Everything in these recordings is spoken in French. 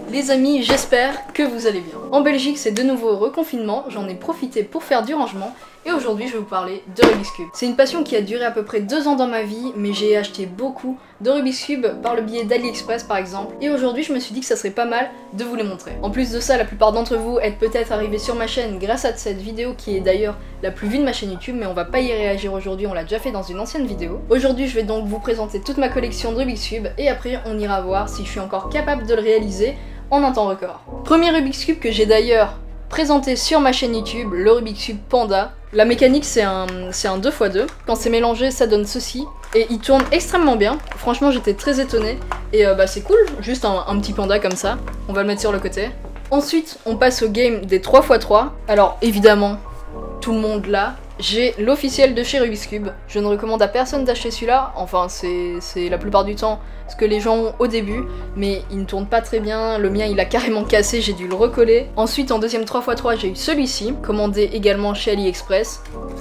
Les amis, j'espère que vous allez bien. En Belgique, c'est de nouveau reconfinement, j'en ai profité pour faire du rangement et aujourd'hui je vais vous parler de Rubik's Cube. C'est une passion qui a duré à peu près 2 ans dans ma vie, mais j'ai acheté beaucoup de Rubik's Cube par le biais d'AliExpress par exemple, et aujourd'hui je me suis dit que ça serait pas mal de vous les montrer. En plus de ça, la plupart d'entre vous êtes peut-être arrivés sur ma chaîne grâce à cette vidéo qui est d'ailleurs la plus vue de ma chaîne YouTube, mais on va pas y réagir aujourd'hui, on l'a déjà fait dans une ancienne vidéo. Aujourd'hui je vais donc vous présenter toute ma collection de Rubik's Cube et après on ira voir si je suis encore capable de le réaliser en un temps record. Premier Rubik's Cube que j'ai d'ailleurs présenté sur ma chaîne YouTube, le Rubik's Cube Panda. La mécanique c'est un 2x2, quand c'est mélangé ça donne ceci, et il tourne extrêmement bien, franchement j'étais très étonnée, et c'est cool, juste un petit panda comme ça, on va le mettre sur le côté. Ensuite on passe au game des 3x3, alors évidemment tout le monde là, j'ai l'officiel de chez Rubik's Cube. Je ne recommande à personne d'acheter celui-là, enfin c'est la plupart du temps ce que les gens ont au début, mais il ne tourne pas très bien, le mien il a carrément cassé, j'ai dû le recoller. Ensuite en deuxième 3x3 j'ai eu celui-ci, commandé également chez AliExpress,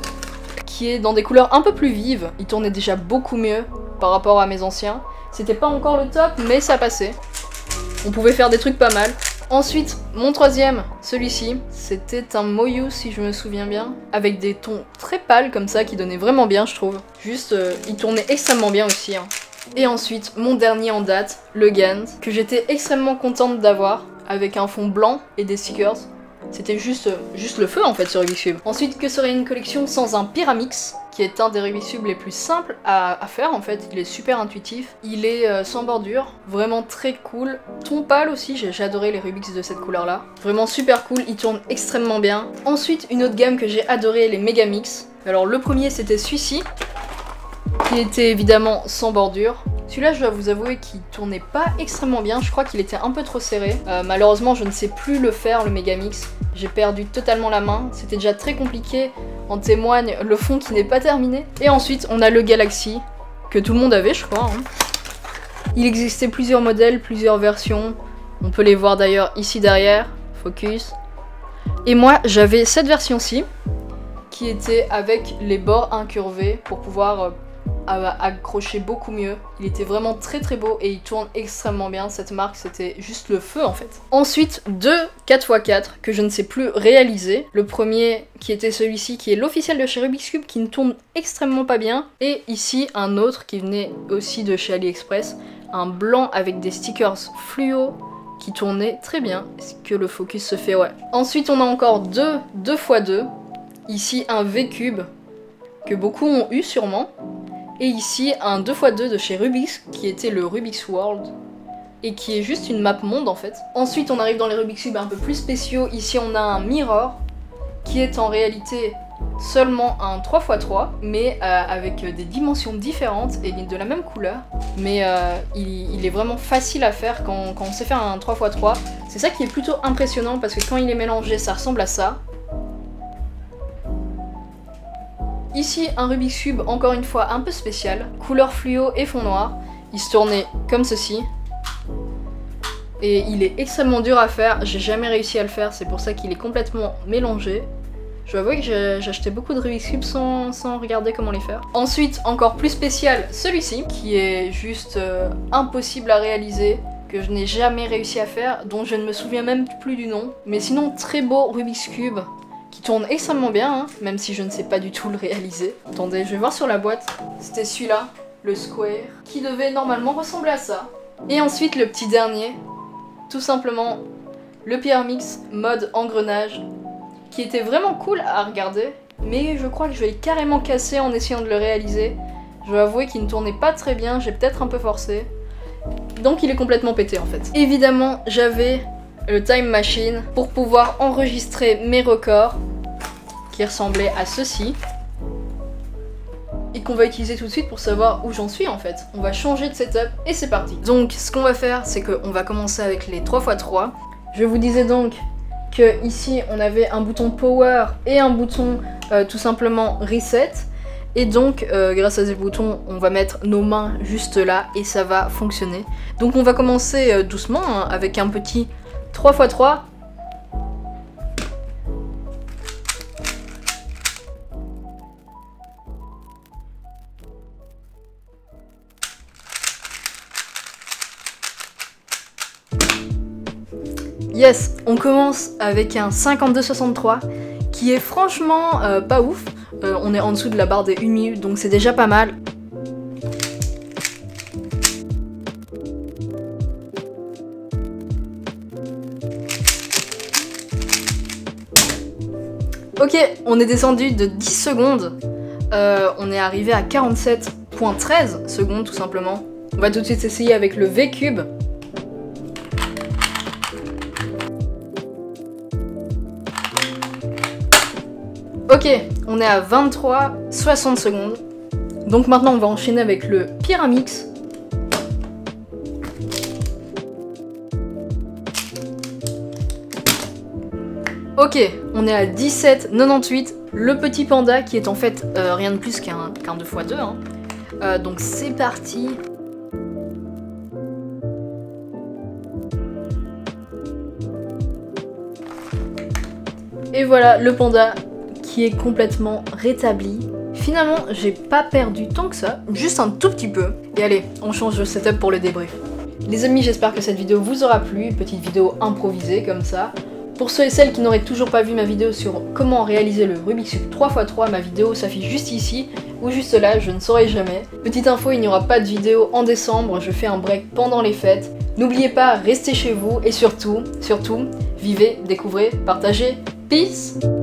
qui est dans des couleurs un peu plus vives, il tournait déjà beaucoup mieux par rapport à mes anciens. C'était pas encore le top, mais ça passait. On pouvait faire des trucs pas mal. Ensuite, mon troisième, celui-ci, c'était un Moyu si je me souviens bien, avec des tons très pâles comme ça qui donnaient vraiment bien je trouve. Juste, il tournait extrêmement bien aussi. Hein. Et ensuite, mon dernier en date, le Gans, que j'étais extrêmement contente d'avoir, avec un fond blanc et des stickers. C'était juste le feu en fait sur Rubik's Cube. Ensuite, que serait une collection sans un Pyramix, qui est un des Rubik's Cube les plus simples à faire en fait, il est super intuitif, il est sans bordure, vraiment très cool, ton pâle aussi, j'ai adoré les Rubik's de cette couleur là, vraiment super cool, il tourne extrêmement bien. Ensuite une autre gamme que j'ai adoré, les Megamix. Alors le premier c'était celui-ci, qui était évidemment sans bordure. Celui-là, je dois vous avouer qu'il tournait pas extrêmement bien, je crois qu'il était un peu trop serré. Malheureusement, je ne sais plus le faire, le Megamix. J'ai perdu totalement la main, c'était déjà très compliqué, en témoigne le fond qui n'est pas terminé. Et ensuite, on a le Galaxy, que tout le monde avait, je crois. Hein. Il existait plusieurs modèles, plusieurs versions. On peut les voir d'ailleurs ici derrière, focus. Et moi, j'avais cette version-ci, qui était avec les bords incurvés pour pouvoir accrocher beaucoup mieux. Il était vraiment très très beau et il tourne extrêmement bien. Cette marque c'était juste le feu en fait. Ensuite deux 4x4 que je ne sais plus réaliser. Le premier qui était celui-ci qui est l'officiel de chez Rubik's Cube qui ne tourne extrêmement pas bien. Et ici un autre qui venait aussi de chez AliExpress. Un blanc avec des stickers fluo qui tournait très bien. Est-ce que le focus se fait? Ouais. Ensuite on a encore deux 2x2. Ici un V-Cube que beaucoup ont eu sûrement. Et ici un 2x2 de chez Rubik's qui était le Rubik's World et qui est juste une map monde en fait. Ensuite on arrive dans les Rubik's Cube un peu plus spéciaux. Ici on a un Mirror qui est en réalité seulement un 3x3 mais avec des dimensions différentes et de la même couleur. Mais il est vraiment facile à faire quand on sait faire un 3x3. C'est ça qui est plutôt impressionnant parce que quand il est mélangé ça ressemble à ça. Ici un Rubik's Cube encore une fois un peu spécial, couleur fluo et fond noir, il se tournait comme ceci. Et il est extrêmement dur à faire, j'ai jamais réussi à le faire, c'est pour ça qu'il est complètement mélangé. Je dois avouer que j'ai acheté beaucoup de Rubik's Cube sans regarder comment les faire. Ensuite encore plus spécial celui-ci, qui est juste impossible à réaliser, que je n'ai jamais réussi à faire, dont je ne me souviens même plus du nom. Mais sinon très beau Rubik's Cube. Qui tourne extrêmement bien, hein, même si je ne sais pas du tout le réaliser. Attendez, je vais voir sur la boîte. C'était celui-là, le Square, qui devait normalement ressembler à ça. Et ensuite le petit dernier, tout simplement le Pyramix mode engrenage, qui était vraiment cool à regarder, mais je crois que je vais carrément casser en essayant de le réaliser. Je dois avouer qu'il ne tournait pas très bien, j'ai peut-être un peu forcé. Donc il est complètement pété en fait. Évidemment, j'avais le Time Machine pour pouvoir enregistrer mes records qui ressemblaient à ceci et qu'on va utiliser tout de suite pour savoir où j'en suis en fait. On va changer de setup et c'est parti. Donc ce qu'on va faire c'est qu'on va commencer avec les 3x3. Je vous disais donc que ici on avait un bouton power et un bouton tout simplement reset. Et donc, grâce à ces boutons, on va mettre nos mains juste là et ça va fonctionner. Donc on va commencer doucement hein, avec un petit 3x3. Yes, on commence avec un 52-63 qui est franchement pas ouf. On est en dessous de la barre des 1 minute, donc c'est déjà pas mal. Ok, on est descendu de 10 secondes. On est arrivé à 47,13 secondes tout simplement. On va tout de suite essayer avec le V-Cube. Ok, on est à 23,60 secondes. Donc maintenant on va enchaîner avec le Pyramix. Ok, on est à 17,98. Le petit panda qui est en fait rien de plus qu'un 2x2. Hein. Donc c'est parti. Et voilà le panda qui est complètement rétabli. Finalement, j'ai pas perdu tant que ça, juste un tout petit peu. Et allez, on change de setup pour le débrief. Les amis, j'espère que cette vidéo vous aura plu, petite vidéo improvisée comme ça. Pour ceux et celles qui n'auraient toujours pas vu ma vidéo sur comment réaliser le Rubik's Cube 3x3, ma vidéo s'affiche juste ici, ou juste là, je ne saurai jamais. Petite info, il n'y aura pas de vidéo en décembre, je fais un break pendant les fêtes. N'oubliez pas, restez chez vous, et surtout, vivez, découvrez, partagez. Peace!